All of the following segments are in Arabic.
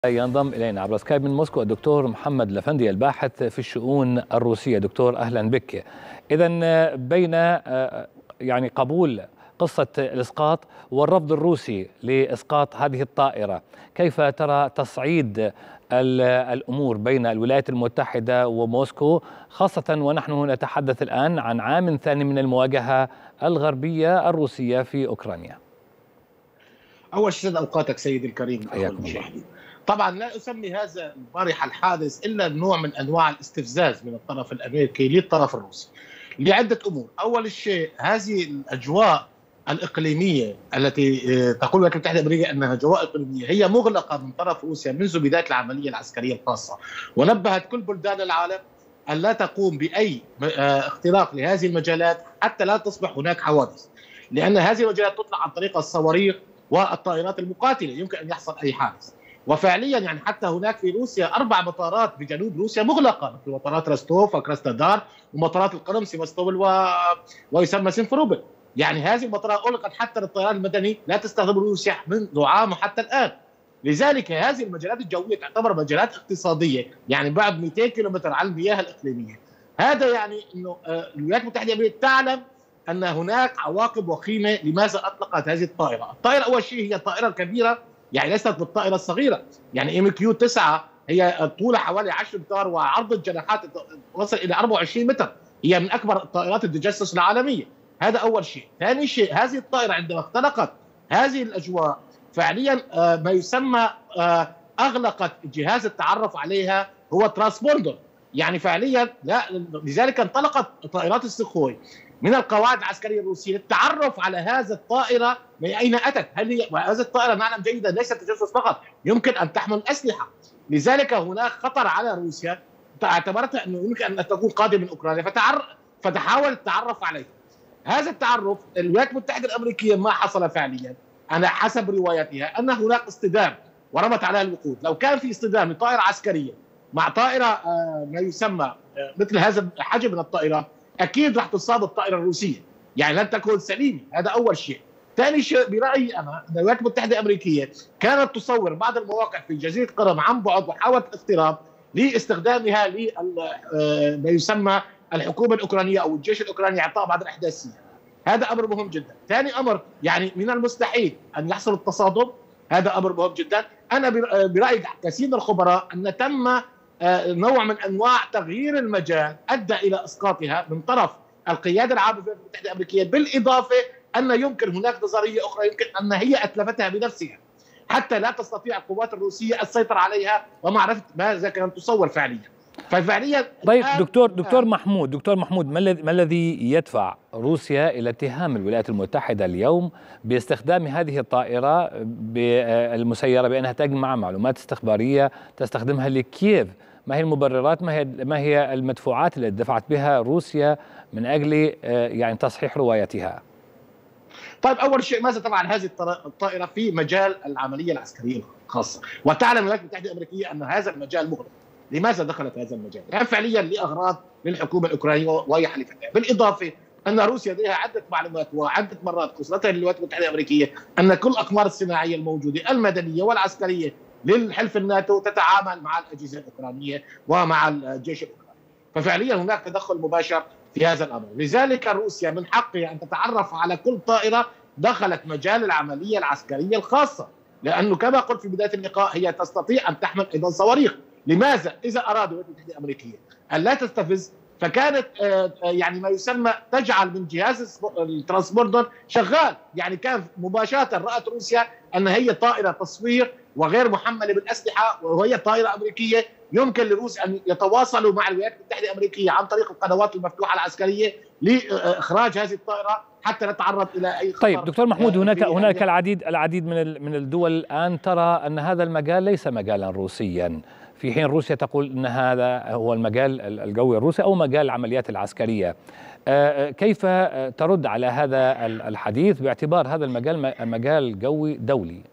ينضم إلينا عبر سكايب من موسكو الدكتور محمد الأفندي الباحث في الشؤون الروسية. دكتور أهلا بك. إذن بين قبول قصة الإسقاط والرفض الروسي لإسقاط هذه الطائرة، كيف ترى تصعيد الأمور بين الولايات المتحدة وموسكو، خاصة ونحن نتحدث الآن عن عام ثاني من المواجهة الغربية الروسية في أوكرانيا؟ أول شيء أوقاتك سيدي الكريم أخو المشاهدين. طبعا لا أسمي هذا البارحة الحادث إلا نوع من أنواع الاستفزاز من الطرف الأمريكي للطرف الروسي لعدة أمور. أول شيء هذه الأجواء الإقليمية التي تقول الولايات المتحدة الأمريكية أنها أجواء إقليمية هي مغلقة من طرف روسيا منذ بداية العملية العسكرية الخاصة، ونبهت كل بلدان العالم أن لا تقوم بأي اختراق لهذه المجالات حتى لا تصبح هناك حوادث، لأن هذه المجالات تطلق عن طريق الصواريخ والطائرات المقاتلة يمكن أن يحصل أي حادث. وفعليا حتى هناك في روسيا 4 مطارات بجنوب روسيا مغلقة، مثل مطارات روستوف وكراستودار ومطارات القرم سيفاستوبل ويسمى سيمفروبل. هذه المطارات أغلقت حتى للطيران المدني، لا تستخدم روسيا منذ عام وحتى الآن. لذلك هذه المجالات الجوية تعتبر مجالات اقتصادية، بعد 200 كيلومتر عن المياه الإقليمية. هذا أنه الولايات المتحدة الأمريكية تعلم أن هناك عواقب وخيمة لماذا أطلقت هذه الطائرة. الطائرة أول شيء هي طائرة كبيرة، ليست بالطائرة الصغيرة. MQ-9 هي طولها حوالي 10 أمتار وعرض الجناحات وصل إلى 24 متر، هي من أكبر طائرات التجسس العالمية. هذا أول شيء. ثاني شيء، هذه الطائرة عندما اخترقت هذه الأجواء فعليا ما يسمى أغلقت جهاز التعرف عليها هو ترانسبوندر، فعليا لذلك انطلقت طائرات السخوي من القواعد العسكرية الروسية للتعرف على هذا الطائرة من أين أتت. هذه الطائرة نعلم جيدا ليست تجسس فقط، يمكن أن تحمل أسلحة. لذلك هناك خطر على روسيا، اعتبرتها أنه يمكن أن تكون قادمة من أوكرانيا فتحاول التعرف عليه. هذا التعرف الولايات المتحدة الأمريكية ما حصل فعليا. أنا حسب روايتها أن هناك اصطدام ورمت عليها الوقود. لو كان في اصطدام لطائرة عسكرية مع طائرة ما يسمى مثل هذا الحجم من الطائرات، أكيد راح تصاب الطائرة الروسية، لن تكون سليمة. هذا أول شيء. ثاني شيء برأيي أنا، الولايات المتحدة الأمريكية كانت تصور بعض المواقع في جزيرة قرم عن بعد وحاولت الاقتراب لاستخدامها لما يسمى الحكومة الأوكرانية أو الجيش الأوكراني إعطاء بعض الإحداثيات. هذا أمر مهم جدا. ثاني أمر، من المستحيل أن يحصل التصادم، هذا أمر مهم جدا. أنا برأيي كثير من الخبراء أن تم نوع من أنواع تغيير المجال أدى إلى إسقاطها من طرف القيادة العامة في الولايات المتحدة الأمريكية، بالإضافة أن يمكن هناك نظرية أخرى يمكن أن هي أتلفتها بنفسها حتى لا تستطيع القوات الروسية السيطرة عليها ومعرفة ماذا كانت تصور فعليا. ففعليا طيب دكتور محمود، ما الذي يدفع روسيا إلى اتهام الولايات المتحدة اليوم باستخدام هذه الطائرة المسيرة بأنها تجمع معلومات استخبارية تستخدمها لكييف؟ ما هي المبررات، ما هي المدفوعات التي دفعت بها روسيا من أجل تصحيح روايتها؟ طيب أول شيء، ماذا طبعا هذه الطائرة في مجال العملية العسكرية الخاصة، وتعلم الولايات المتحدة الأمريكية أن هذا المجال مغلق. لماذا دخلت هذا المجال؟ فعليا لأغراض للحكومة الأوكرانية وهي حليفتها. بالإضافة أن روسيا لديها عدة معلومات وعدة مرات قصتها للولايات المتحدة الأمريكية أن كل الأقمار الصناعية الموجودة المدنية والعسكرية للحلف الناتو تتعامل مع الأجهزة الأوكرانية ومع الجيش الأوكراني. ففعليا هناك تدخل مباشر في هذا الأمر. لذلك روسيا من حقها أن تتعرف على كل طائرة دخلت مجال العملية العسكرية الخاصة، لأنه كما قلت في بداية اللقاء هي تستطيع أن تحمل أيضا صواريخ. لماذا؟ إذا أرادوا الولايات المتحدة الأمريكية أن لا تستفز، فكانت ما يسمى تجعل من جهاز الترانسبوندر شغال. كان مباشرة رأت روسيا أن هي طائرة تصوير وغير محملة بالأسلحة، وهي طائرة أمريكية. يمكن لروسيا أن يتواصلوا مع الولايات المتحدة الأمريكية عن طريق القنوات المفتوحة العسكرية لإخراج هذه الطائرة حتى نتعرض إلى أي خطر. طيب دكتور محمود، هناك العديد من الدول الآن ترى أن هذا المجال ليس مجالا روسيا، في حين روسيا تقول أن هذا هو المجال الجوي الروسي أو مجال العمليات العسكرية. كيف ترد على هذا الحديث باعتبار هذا المجال مجال جوي دولي؟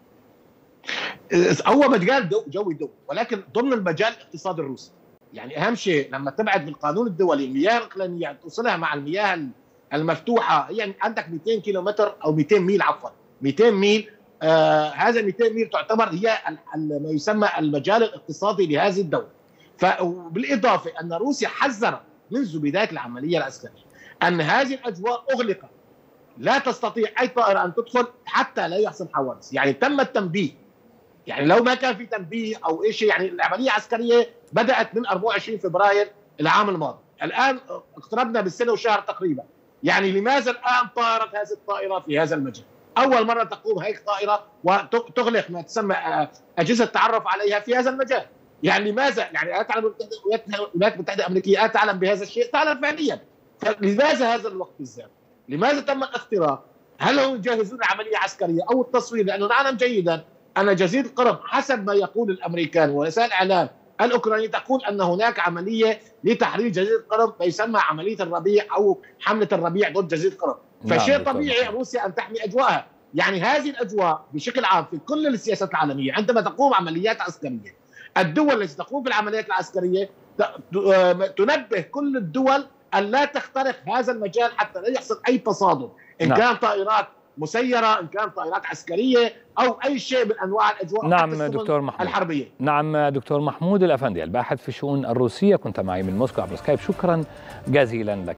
هو مجال جوي دولي، ولكن ضمن المجال الاقتصادي الروسي. أهم شيء لما تبعد بالقانون الدولي المياه الإقليمية توصلها مع المياه المفتوحة، عندك 200 كيلومتر أو 200 ميل 200 ميل هذا 200 ميل تعتبر هي ما يسمى المجال الاقتصادي لهذه الدولة. بالإضافة أن روسيا حذرت منذ بداية العملية العسكرية أن هذه الأجواء أغلقت، لا تستطيع أي طائرة أن تدخل حتى لا يحصل حوادث. يعني تم التنبيه، يعني لو ما كان في تنبيه أو شيء، يعني العملية العسكرية بدأت من 24 فبراير العام الماضي، الآن اقتربنا بالسنة وشهر تقريبا. يعني لماذا الآن طارت هذه الطائرة في هذا المجال؟ أول مرة تقوم هيك طائرة وتغلق ما تسمى أجهزة التعرف عليها في هذا المجال. يعني لماذا؟ يعني الولايات المتحدة الأمريكية تعلم بهذا الشيء، تعلم فعليا. فلماذا هذا الوقت بالذات؟ لماذا تم الاختراق؟ هل هم يجهزون عملية عسكرية أو التصوير؟ لأنه نعلم جيدا أن جزيرة القرم حسب ما يقول الأمريكان ووسائل الإعلام الأوكرانية تقول أن هناك عملية لتحرير جزيرة القرم يسمى عملية الربيع أو حملة الربيع ضد جزيرة القرم. فشيء طبيعي روسيا أن تحمي أجواءها. يعني هذه الأجواء بشكل عام في كل السياسات العالمية عندما تقوم عمليات عسكرية، الدول التي تقوم في العمليات العسكرية تنبه كل الدول أن لا تخترق هذا المجال حتى لا يحصل أي تصادم، إن كان طائرات مسيرة، إن كان طائرات عسكرية، أو أي شيء من أنواع الأجواء. نعم دكتور محمود الحربية. نعم دكتور محمود الأفندي الباحث في الشؤون الروسية، كنت معي من موسكو عبر سكايب. شكرا جزيلا لك.